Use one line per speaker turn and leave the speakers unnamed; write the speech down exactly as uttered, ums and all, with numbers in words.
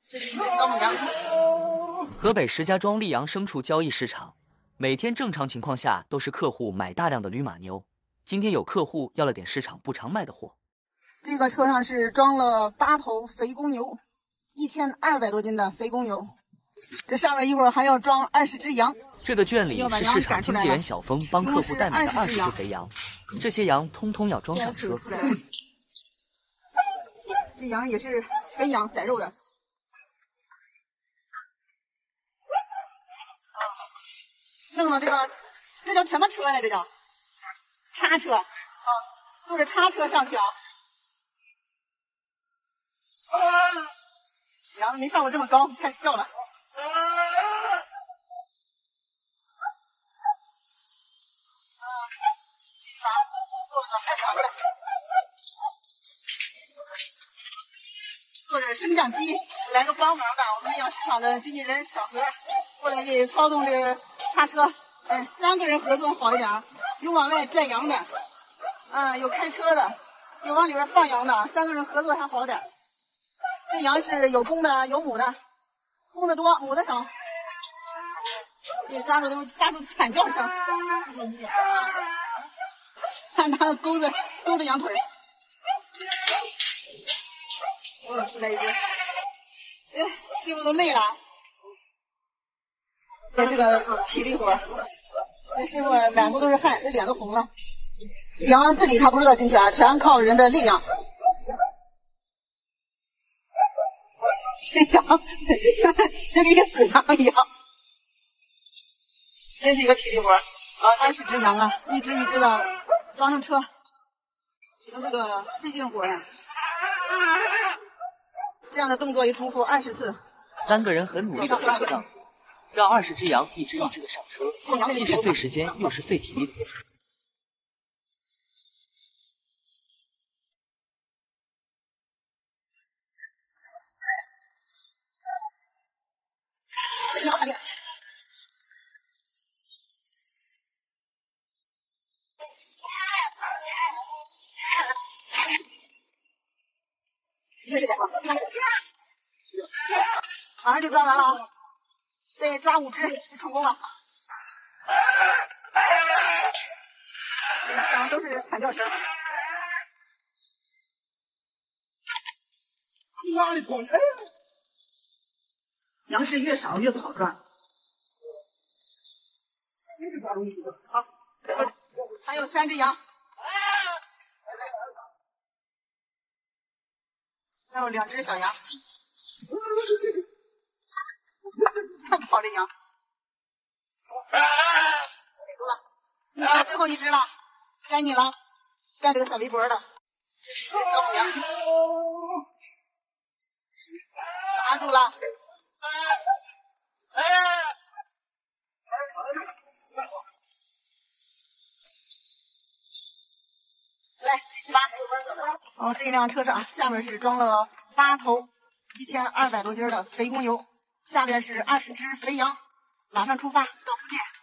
这是一只小母羊。
河北石家庄溧阳牲畜交易市场，每天正常情况下都是客户买大量的驴马牛。今天有客户要了点市场不常卖的货。
这个车上是装了八头肥公牛，一千二百多斤的肥公牛。这上面一会儿还要装二十只羊。
这个圈里是市场经纪人小峰帮客户代买的二十只肥羊，这些羊通通要装上车。
这羊也是肥羊，宰肉的。弄到这个，这叫什么车呀？这叫叉车啊，坐着叉车上去啊。羊没上过这么高，开始叫了。坐着升降机来个帮忙的，我们溧阳市场的经纪人小何过来给操纵这个叉车。哎，三个人合作好一点，有往外拽羊的，啊，有开车的，有往里边放羊的，三个人合作还好点。这羊是有公的有母的，公的多，母的少。这抓住都发出惨叫声，看他钩子勾着羊腿。哦，来一只，哎，师傅都累了，这是个体力活。这师傅满头都是汗，这脸都红了。羊自己他不知道进去啊，全靠人的力量。这羊就跟一个死羊一样，真是一个体力活啊！二十只羊啊，一只一只的装上车，跟这个费劲活呀。这样的动作一重复二十次。
三个人很努力的打仗，让二十只羊一只一只的上车，既是费时间又是费体力的。马上就抓完了啊！再抓五只就成功了。这羊都是惨叫声。羊是越少越不好抓。好，还有三只羊。还有两只小羊。看跑这羊，啊，最后一只了，该你了，干这个小围脖的，这小母羊，拿住了，来，这只吧。哦，这一辆车上下面是装了八头一千二百多斤的肥公牛。下边是二十只肥羊，马上出发到福建。